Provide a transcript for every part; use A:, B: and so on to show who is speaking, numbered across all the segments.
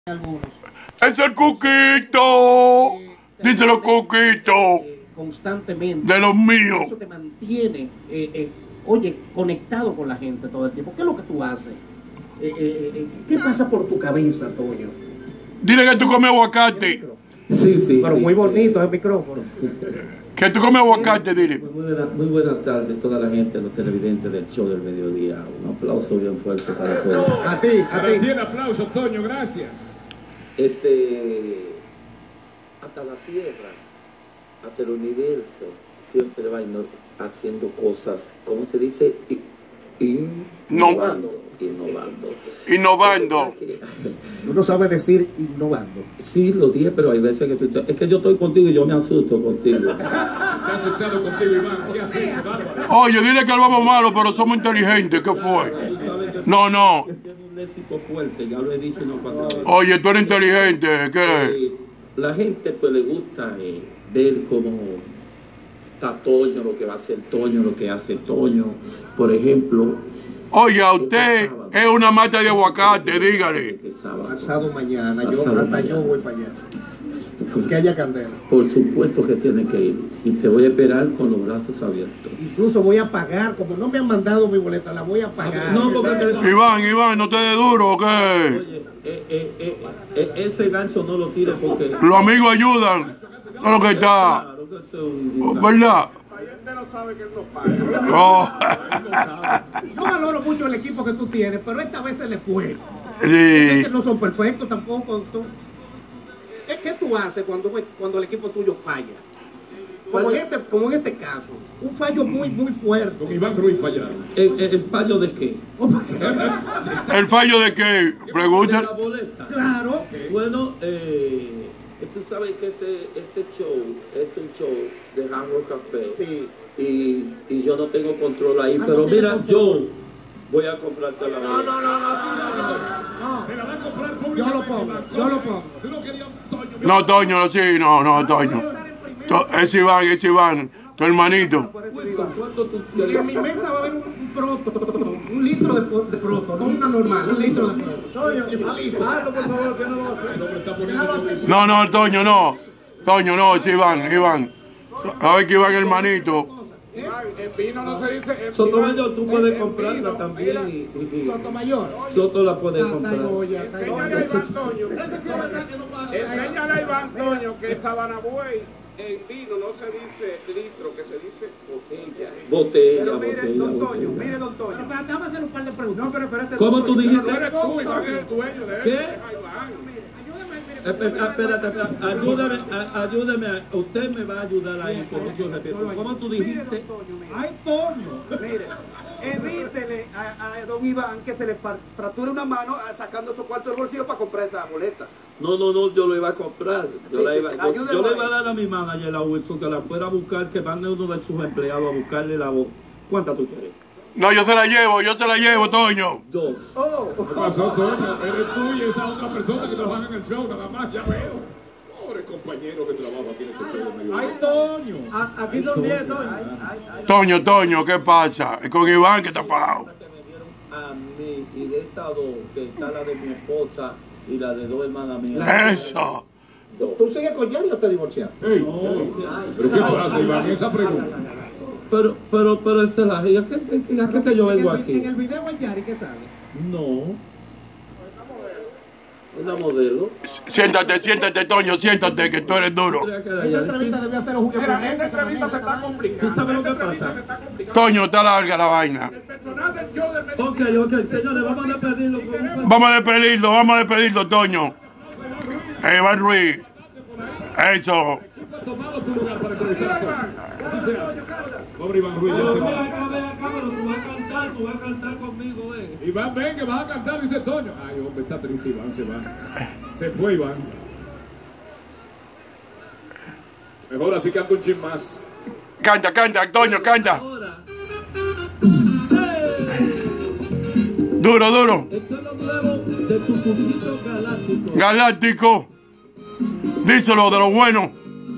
A: algunos.
B: ¡Es el Cuquito! Díselo, Cuquito.
A: Constantemente.
B: De los míos.
A: Eso te mantiene, oye, conectado con la gente todo el tiempo. ¿Qué es lo que tú haces? ¿Qué pasa por tu cabeza, Toño?
B: Dile que tú comes aguacate.
C: Sí.
A: Pero muy bonito el micrófono.
B: Que tú comes aguacate, dile.
C: Muy buenas tardes a toda la gente, los televidentes del show del mediodía. Un aplauso bien fuerte para todos.
A: A ti.
D: Tiene aplauso, Toño, gracias.
C: Hasta la Tierra, hasta el universo, siempre va haciendo cosas, ¿cómo se dice? Innovando.
A: Tú no sabes decir innovando.
C: Sí, lo dije, pero hay veces que es que yo estoy contigo y yo me asusto contigo.
D: Está asustado contigo, Iván. ¿Qué haces, bárbaro?
B: Oye, dile que lo vamos malo, pero somos inteligentes. ¿Qué fue? No.
C: Tiene un léxico fuerte, ya lo he dicho unas cuantas veces.
B: Oye, tú eres inteligente. ¿Qué eres?
C: La gente pues le gusta ver cómo está Toño, lo que va a hacer Toño, lo que hace Toño. Por ejemplo,
B: Oye, a usted es una mata de aguacate, dígale.
A: Pasado mañana, yo voy para allá. Que haya candela.
C: Por supuesto que tiene que ir. Y te voy a esperar con los brazos abiertos.
A: Incluso voy a pagar, como no me han mandado mi boleta, la voy a pagar.
C: No, porque...
B: Iván, no te dé duro, ¿o qué?
C: Oye, ese gancho no lo tires porque...
B: Los amigos ayudan. No es lo que está.
C: Claro que eso es un...
B: ¿Verdad? Oh.
A: Yo valoro mucho el equipo que tú tienes, pero esta vez se le fue.
B: Sí.
A: Es que no son perfectos tampoco. ¿Qué tú haces cuando el equipo tuyo falla? Como en este caso, un fallo muy fuerte.
D: Con Iván Ruiz fallaron.
C: ¿El fallo de qué?
B: ¿El fallo de qué? Pregunta.
C: ¿De la boleta?
A: Claro.
C: Bueno, tú sabes que ese show es un show de Hard Rock Café.
A: Sí.
C: Y yo no tengo control ahí,
A: Ah,
C: pero
A: no tiene
C: mira,
A: control.
C: yo voy a comprarte la boleta.
A: No.
D: Me la va a comprar público.
A: Yo lo pongo.
D: Tú no querías Toño.
B: No, Toño, sí, no, Toño. Es Iván, tu hermanito.
C: ¿Cuánto tú
A: Y en
C: quieres?
A: mi mesa va a haber un proto, un litro de proto, no una normal, un litro de proto.
D: Por favor, que no lo va a hacer. El hombre está poniendo...
B: No, Toño, no. Toño, no, es Iván. A ver que Iván, hermanito.
D: En vino no se dice...
C: Sotomayor, tú puedes comprarla también. y
A: Sotomayor.
C: Soto la puedes comprar.
D: Enséñale a Iván Toño. Enséñale a Iván Toño que Sabana Buey en vino no se dice litro, que se dice botella.
C: Botella.
E: Mire, don Toño.
A: Pero espérate, vamos a hacer un par de preguntas.
E: No, pero espérate.
C: ¿Cómo tú
D: No
C: dijiste?
D: eres tú, Iván es el dueño de él.
C: ¿Qué?
D: Deja a Iván.
C: Espérate, ayúdame, usted me va a ayudar ahí con mucho respeto. ¿Cómo tú
E: Mire,
C: dijiste?
E: don Toño, mire.
C: ¡Ay, Toño!
E: Mire, evítele a don Iván que se le fracture una mano sacando su cuarto del bolsillo para comprar esa boleta.
C: No, yo lo iba a comprar. Yo
E: Sí,
C: le
E: sí,
C: iba
E: ayúdelo
C: a
E: ahí.
C: dar a mi manager, a Wilson, que la fuera a buscar, que mande uno de sus empleados a buscarle la voz. ¿Cuántas tú quieres?
B: No, yo se la llevo, Toño.
C: 2.
E: Oh,
D: ¿Qué pasó, Toño? Eres tú y esa otra persona que trabaja en el show, nada más, ya veo. Pobre compañero que trabaja aquí en este show de mediodía.
C: ¡Ay, Toño!
E: aquí son 10, Toño.
B: Toño, ¿qué pasa? Es con Iván que está fajado.
C: Que me dieron a mí y de estas dos, que está la de mi esposa y la de dos hermanas mías.
B: Eso.
A: ¿Tú sigues con Jerry o te divorciaste?
D: ¿Pero qué pasa, Iván? Esa pregunta.
C: Pero esa es la hija. ¿Qué yo vengo
A: En
C: aquí?
A: el video el Yari, ¿qué sale?
C: No. Una modelo.
B: Siéntate, Toño, siéntate, que tú eres duro.
A: Esta entrevista debió hacer Julio
D: Mira,
A: Clemente.
D: esta entrevista se está complicando.
C: ¿Tú sabes lo que
D: Esta entrevista
C: pasa?
D: se está complicando.
B: Toño, está larga la vaina.
D: El personal del show del mediodía.
C: Ok, señores, vamos a despedirlo con un...
B: Vamos a despedirlo, Toño. Iván Ruiz. Eso.
D: ¿Quién ha tomado tu lugar para entrevistar a Toño? Así se hace. Pobre Iván Ruiz, ya se va.
C: Tú vas a cantar conmigo,
D: Iván, ven que vas a cantar, dice Toño. Ay, hombre, está triste Iván, se va. Se fue Iván. Mejor así canta un chin más.
B: Canta, Toño, canta.
C: Ahora,
B: Duro.
C: esto es lo nuevo de tu Cuquito Galáctico.
B: Galáctico. Díselo de lo bueno.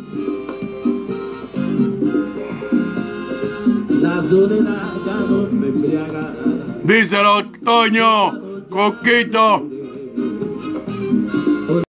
C: La soledad ya no me embriaga.
B: Díselo, Toño. Coquito.